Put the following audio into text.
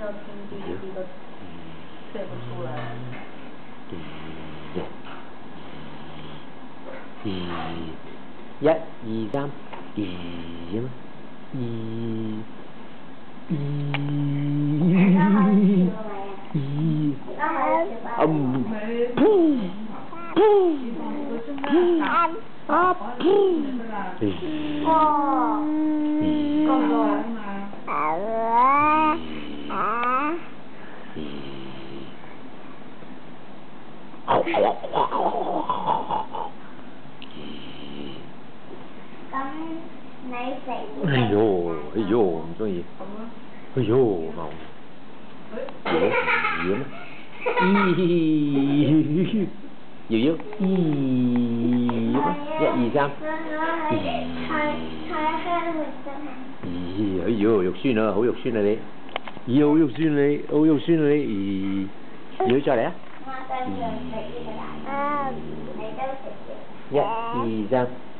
有听第一句都背不出来。 一、二、三，哎呦，唔中意。哎呦，冇。搖搖，一、二、三，哎呦，肉酸啊，好肉酸啊你，好肉酸你，好肉酸你，搖再嚟啊，一、二、三。